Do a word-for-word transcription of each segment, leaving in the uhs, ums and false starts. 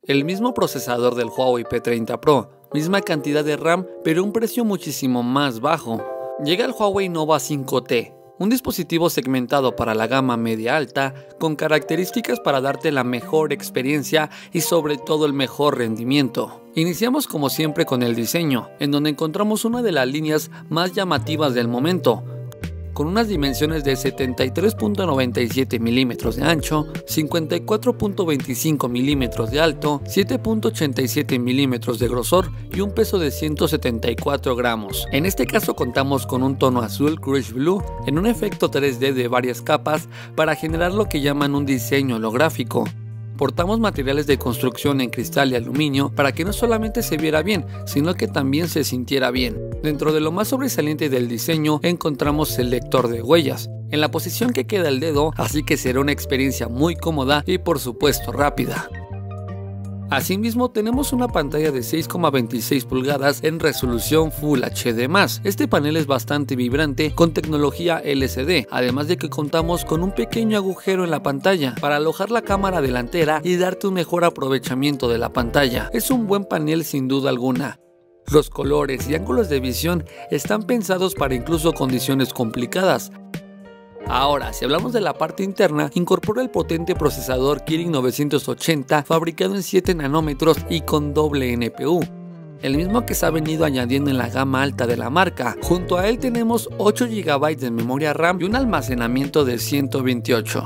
El mismo procesador del Huawei P treinta Pro, misma cantidad de RAM, pero un precio muchísimo más bajo. Llega el Huawei Nova cinco T, un dispositivo segmentado para la gama media-alta, con características para darte la mejor experiencia y sobre todo el mejor rendimiento. Iniciamos como siempre con el diseño, en donde encontramos una de las líneas más llamativas del momento, con unas dimensiones de setenta y tres punto noventa y siete milímetros de ancho, cincuenta y cuatro punto veinticinco milímetros de alto, siete punto ochenta y siete milímetros de grosor y un peso de ciento setenta y cuatro gramos. En este caso contamos con un tono azul Crush Blue en un efecto tres D de varias capas para generar lo que llaman un diseño holográfico. Portamos materiales de construcción en cristal y aluminio para que no solamente se viera bien, sino que también se sintiera bien. Dentro de lo más sobresaliente del diseño encontramos el lector de huellas, en la posición que queda el dedo, así que será una experiencia muy cómoda y por supuesto rápida. Asimismo, tenemos una pantalla de seis coma veintiséis pulgadas en resolución Full H D más. Este panel es bastante vibrante con tecnología L C D, además de que contamos con un pequeño agujero en la pantalla para alojar la cámara delantera y darte un mejor aprovechamiento de la pantalla. Es un buen panel sin duda alguna. Los colores y ángulos de visión están pensados para incluso condiciones complicadas. Ahora, si hablamos de la parte interna, incorpora el potente procesador Kirin novecientos ochenta fabricado en siete nanómetros y con doble N P U, el mismo que se ha venido añadiendo en la gama alta de la marca. Junto a él tenemos ocho gigabytes de memoria RAM y un almacenamiento de ciento veintiocho.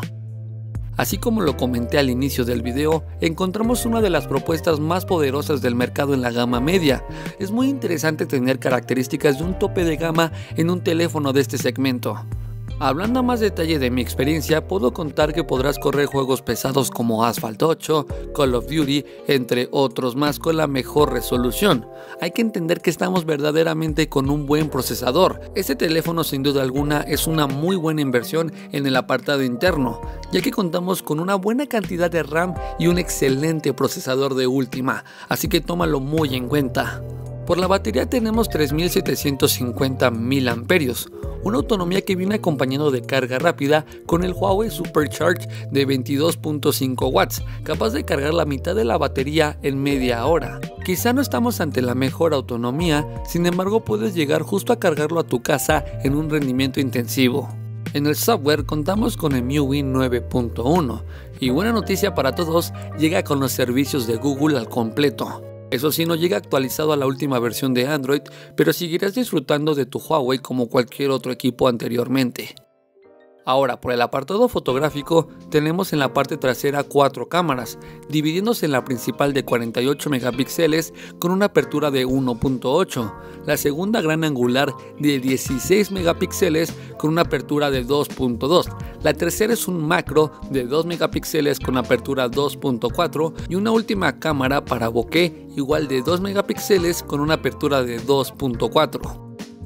Así como lo comenté al inicio del video, encontramos una de las propuestas más poderosas del mercado en la gama media. Es muy interesante tener características de un tope de gama en un teléfono de este segmento. Hablando a más detalle de mi experiencia, puedo contar que podrás correr juegos pesados como Asphalt ocho, Call of Duty, entre otros más con la mejor resolución. Hay que entender que estamos verdaderamente con un buen procesador. Este teléfono sin duda alguna es una muy buena inversión en el apartado interno, ya que contamos con una buena cantidad de RAM y un excelente procesador de última, así que tómalo muy en cuenta. Por la batería tenemos tres mil setecientos cincuenta miliamperios hora, una autonomía que viene acompañado de carga rápida con el Huawei Supercharge de veintidós punto cinco watts, capaz de cargar la mitad de la batería en media hora. Quizá no estamos ante la mejor autonomía, sin embargo puedes llegar justo a cargarlo a tu casa en un rendimiento intensivo. En el software contamos con el M I U I nueve punto uno y buena noticia para todos, llega con los servicios de Google al completo. Eso sí, no llega actualizado a la última versión de Android, pero seguirás disfrutando de tu Huawei como cualquier otro equipo anteriormente. Ahora, por el apartado fotográfico, tenemos en la parte trasera cuatro cámaras, dividiéndose en la principal de cuarenta y ocho megapíxeles con una apertura de uno punto ocho, la segunda gran angular de dieciséis megapíxeles con una apertura de dos punto dos, la tercera es un macro de dos megapíxeles con apertura dos punto cuatro y una última cámara para bokeh igual de dos megapíxeles con una apertura de dos punto cuatro.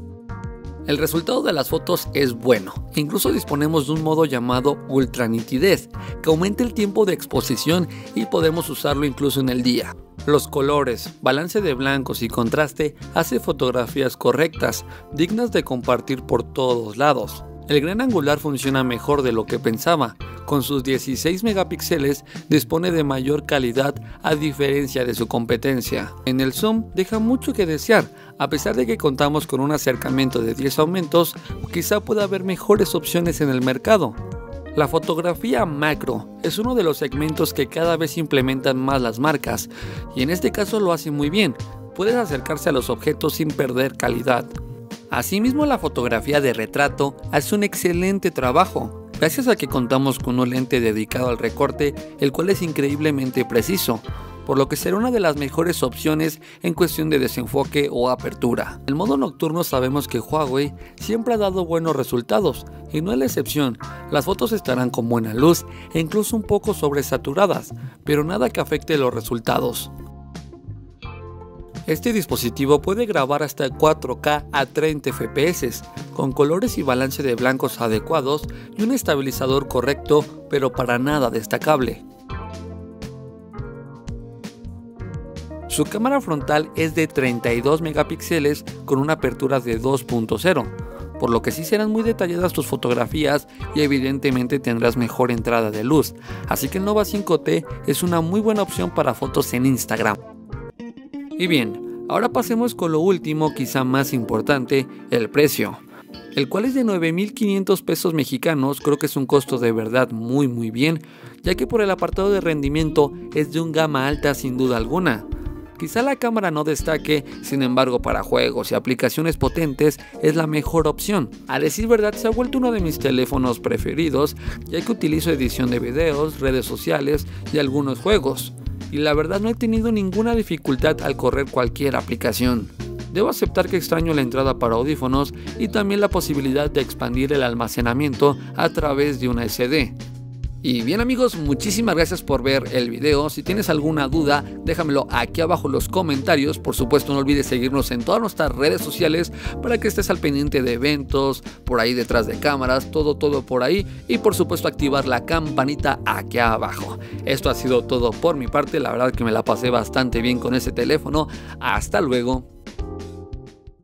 El resultado de las fotos es bueno, e incluso disponemos de un modo llamado ultra nitidez, que aumenta el tiempo de exposición y podemos usarlo incluso en el día. Los colores, balance de blancos y contraste hace fotografías correctas, dignas de compartir por todos lados. El gran angular funciona mejor de lo que pensaba, con sus dieciséis megapíxeles dispone de mayor calidad a diferencia de su competencia. En el zoom deja mucho que desear, a pesar de que contamos con un acercamiento de diez aumentos, quizá pueda haber mejores opciones en el mercado. La fotografía macro es uno de los segmentos que cada vez implementan más las marcas, y en este caso lo hace muy bien, puedes acercarse a los objetos sin perder calidad. Asimismo, la fotografía de retrato hace un excelente trabajo, gracias a que contamos con un lente dedicado al recorte, el cual es increíblemente preciso, por lo que será una de las mejores opciones en cuestión de desenfoque o apertura. En el modo nocturno sabemos que Huawei siempre ha dado buenos resultados, y no es la excepción. Las fotos estarán con buena luz e incluso un poco sobresaturadas, pero nada que afecte los resultados. Este dispositivo puede grabar hasta cuatro K a treinta F P S, con colores y balance de blancos adecuados y un estabilizador correcto, pero para nada destacable. Su cámara frontal es de treinta y dos megapíxeles con una apertura de dos punto cero, por lo que sí serán muy detalladas tus fotografías y evidentemente tendrás mejor entrada de luz, así que el Nova cinco T es una muy buena opción para fotos en Instagram. Y bien, ahora pasemos con lo último, quizá más importante, el precio, el cual es de nueve mil quinientos pesos mexicanos. Creo que es un costo de verdad muy muy bien, ya que por el apartado de rendimiento es de un gama alta sin duda alguna. Quizá la cámara no destaque, sin embargo para juegos y aplicaciones potentes es la mejor opción. A decir verdad, se ha vuelto uno de mis teléfonos preferidos, ya que utilizo edición de videos, redes sociales y algunos juegos, y la verdad no he tenido ninguna dificultad al correr cualquier aplicación. Debo aceptar que extraño la entrada para audífonos y también la posibilidad de expandir el almacenamiento a través de una ese de. Y bien amigos, muchísimas gracias por ver el video. Si tienes alguna duda, déjamelo aquí abajo en los comentarios. Por supuesto, no olvides seguirnos en todas nuestras redes sociales para que estés al pendiente de eventos, por ahí detrás de cámaras, todo, todo por ahí. Y por supuesto, activar la campanita aquí abajo. Esto ha sido todo por mi parte. La verdad que me la pasé bastante bien con ese teléfono. Hasta luego.